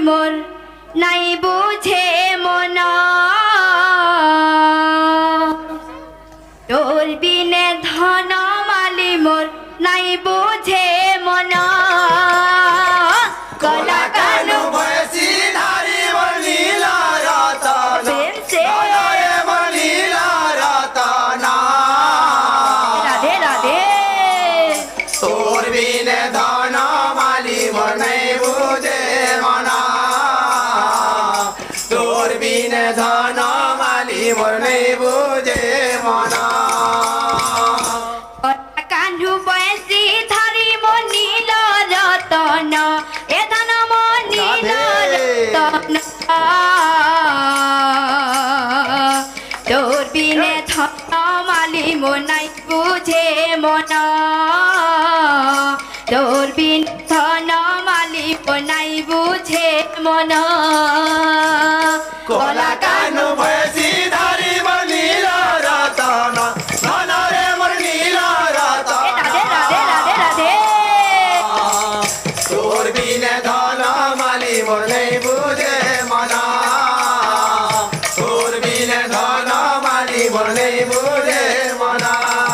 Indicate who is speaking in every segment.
Speaker 1: মোর নাই বুঝে মন তোর বিনে ধন মালি মোর নাই বুঝে মন কলা কানু
Speaker 2: বয়সী ধারি মোর নীলা রতন ধনরে মোর নীলা রতন
Speaker 1: রাধে রাধে
Speaker 2: তোর বিনে ধন মালি মোর নাই বুঝে মন তোর বিনে ধন মালি মোর নাই বুঝে মন
Speaker 1: কানু বয়সী ধারি মোর নীল রতন এ ধন মোর নীল রতন তোর বিনে ধন মালি মোর নাই বুঝে মন তোর বিন ধন মালি মোর নাই বুঝে মন
Speaker 2: কলা কানু বয়সী ধারি মোর নীলা রতন ধনরে মোর নীলা রতন
Speaker 1: রাধে রাধে রাধে রাধে
Speaker 2: তোর বিনে ধন মালি মোর নাই বুঝে মন তোর বিনে ধন মালি মোর নাই বুঝে মন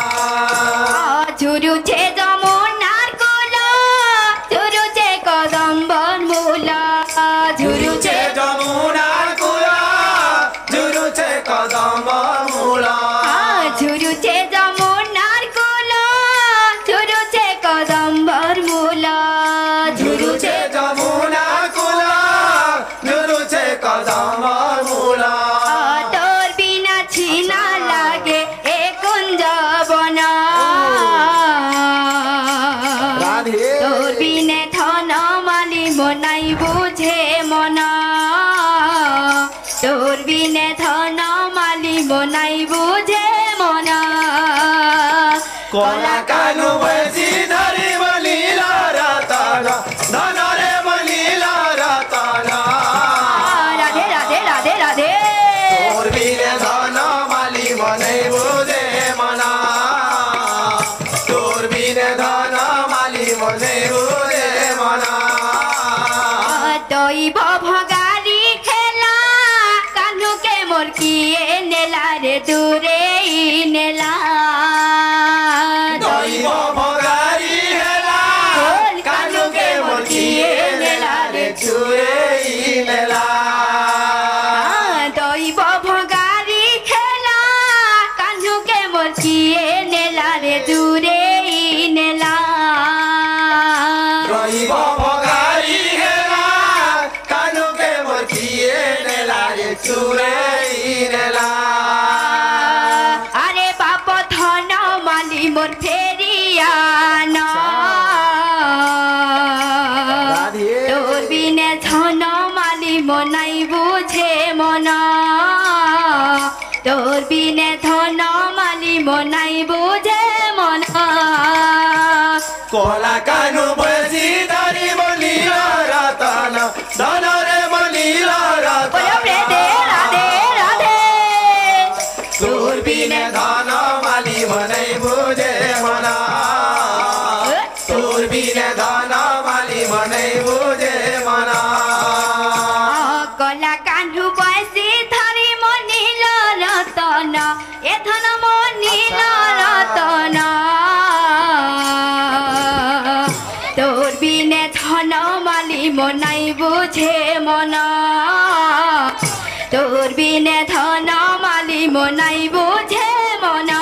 Speaker 1: ঝুরুছে যমুনার কোলা ঝুরুছে কদম্বর মূলা ঝুরুছে
Speaker 2: যমুনার কুলা ঝুরুছে কদম মূলা
Speaker 1: ঝুরুছে যমুনার কোলা ঝুরুছে কদম্বর মূলা
Speaker 2: ঝুরুছে যমুনার কুলা ঝুরুছে কদম মূলা
Speaker 1: তোর বিনা ছিনা লাগে এ কুঞ্জ বনা
Speaker 2: রাধে
Speaker 1: তোর বিনে ধন মালি মনাই বুঝে মনা তোর বিনে ধন মালি মনাই বুঝে মনা
Speaker 2: কলা কানু বয়সী ধারি মোর নীলা রতন ধনরে মোর নীলা রতন
Speaker 1: রাধে রাধে রাধে রাধে
Speaker 2: তোর বিনে ধন মালি মনে বুঝে মনা তোর বিনে ধন মালি মনে বুঝে মনা
Speaker 1: দৈব ভগারি খেলা কানুকে মোর কিয়ে নেলা রে দূরে নেলা
Speaker 2: দৈব ভগারি হেলা কানুকে মোর কিয়ে নেলা রে চুরে নেলা
Speaker 1: দৈব ভগারি খেলা কানুকে মোর কিয়ে নেলা রে দূরে নেলা
Speaker 2: দৈব ভগারি হেলা কানুকে মোর কিয়ে নেলা রে চুরে নেলা
Speaker 1: আরে বাপ ধন মালি মোর ফেরিয়ানা
Speaker 2: রাধে
Speaker 1: তোর বিনে ধন মালি মনাই বুঝে মনা তোর বিনে ধন মালি মনাই বুঝে মনা
Speaker 2: কলা কানু বয়সী ধারি মোর নীলা রতন ধনরে মোর নীলা
Speaker 1: বলো
Speaker 2: রতন
Speaker 1: রাধে রাধে রাধে
Speaker 2: তোর বিনে ধন মালি মনে বুঝে মনা তোর বিনে ধন মালি মনে বুঝে মনা
Speaker 1: কলা কান্ধু বয়সী ধরি মনিল রতন এ ধন মনিল রতন তোর বিনে ধন মালি মনাই বুঝে মনা তোর বিনে ধন মালি মনাই বুঝে মনা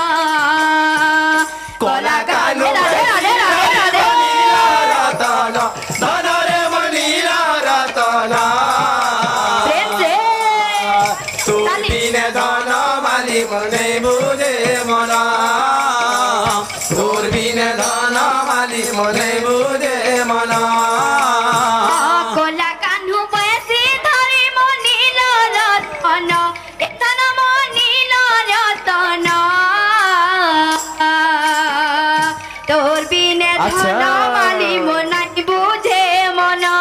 Speaker 2: কলা কানু
Speaker 1: রাধে রাধে রাধে রাধে
Speaker 2: নীলা রতন ধনরে মোর নীলা রতন
Speaker 1: প্রেম সে
Speaker 2: তোর বিনে ধন মালি মনে বুঝে মনা তোর বিনে ধন মালি মনে বুঝে মনা
Speaker 1: কলা কানু বয়সী ধরি মনিল রতন এতন মনিল রতন তোর বিনে ধন মালি মনাই বুঝে মনা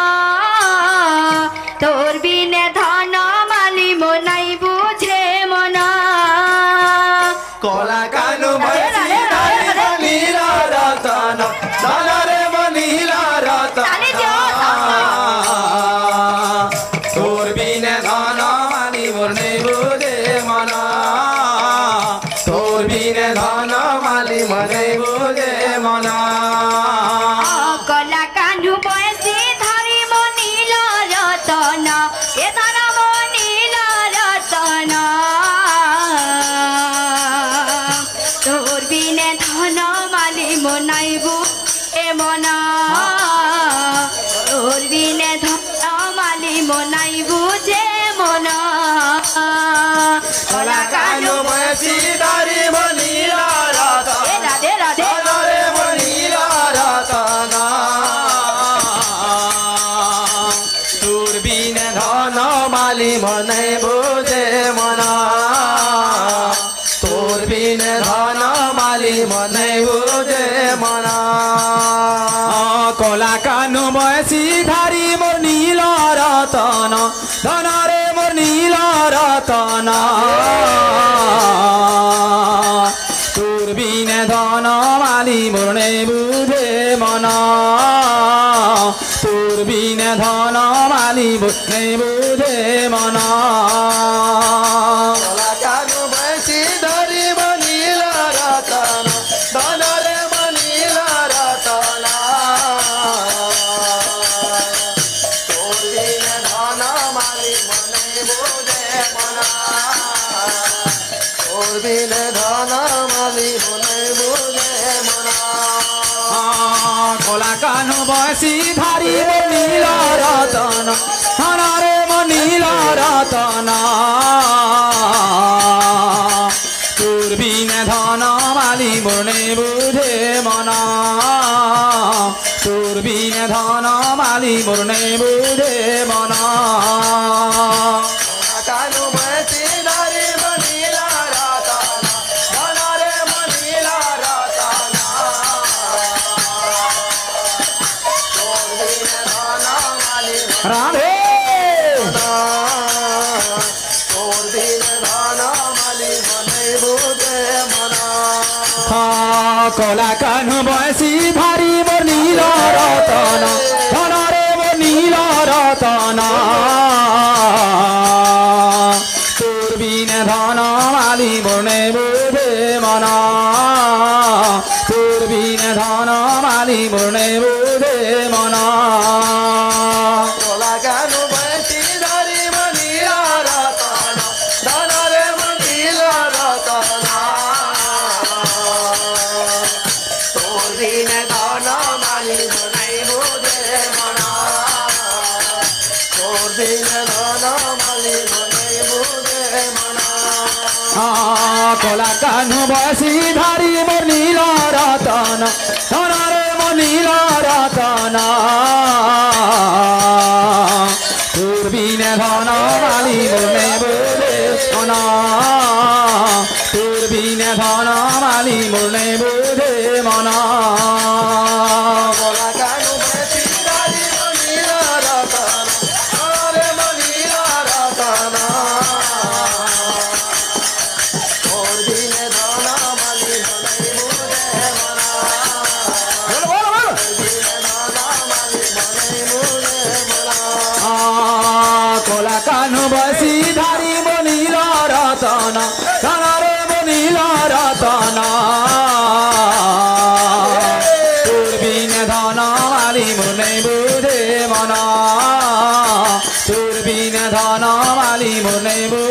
Speaker 1: তোর বিনে ধন মালি মনাই বুঝে মনা
Speaker 2: বয়সী ধারি মোর নীলা রতন
Speaker 1: এ রাধে রাধে
Speaker 2: ধনরে মোর নীলা রতন তোর বিনে ধন মালি মনে বুঝে মনা তোর বিনে ধন মালি মনে বুঝে মনা
Speaker 3: কলা কানু বয়সী ধারি মোর নীল রতন ধনরে মোর নীল রতন তোর বিনে ধন মালি মোর নেই বুঝে মন তোর বিনে ধন মালি মোর নেই বুঝে মন
Speaker 2: কলা কানু বয়সী ধারি মোর নীলা রতন ধনরে মোর নীলা রতন তোর বিনে ধন মালি মনে বুঝে মনা তোর বিনে ধন মালি মনে বুঝে মনা
Speaker 3: কলা কানু বয়সী ধারি মোর নীল রতন ধনরে মোর নীল রতন তোর বিনে ধন মালি মোর নেই বুঝে মন তোর বিনে ধন মালি মোর নেই বুঝে মন
Speaker 2: কানু বয়সী ধারি মোর নীলা রতন ধনরে মোর নীলা রতন তোর বিনে ধন মালি
Speaker 3: রাধে
Speaker 2: তোর বিনে ধন মালি মনে বুঝে মনা
Speaker 3: কলা কানু বয়সী ধারি মোর নীল রতন ধনরে মোর নীল রতন তোর বিনে ধন মালি মোর নেই বুঝে মন তোর বিনে ধন মালি মোর নেই বুঝে মন
Speaker 2: কলা কানু বয়সী ধারি মোর নীলা রতন ধনরে মোর নীলা রতন তোর বিনে ধন মালি মনে বুঝে মনা তোর বিনে ধন মালি মনে বুঝে মনা
Speaker 3: কলা কানু বয়সী ধারি মোর নীল রতন ধনরে মোর নীল রতন তোর বিনে ধন মালি মোর নেই বুঝে মন তোর বিনে ধন মালি মোর নেই বুঝে মন
Speaker 2: কলা কানু বয়সী ধারি মোর নীলা রতন ধনরে মোর নীলা রতন তোর বিনে ধন মালি মনে বুঝে মনা
Speaker 3: কলা কানু বয়সী ধারি মোর নীল রতন ধনরে মোর নীল রতন তোর বিনে ধন মালি মোর নেই বুঝে মন তোর বিনে ধন মালি মোর নেই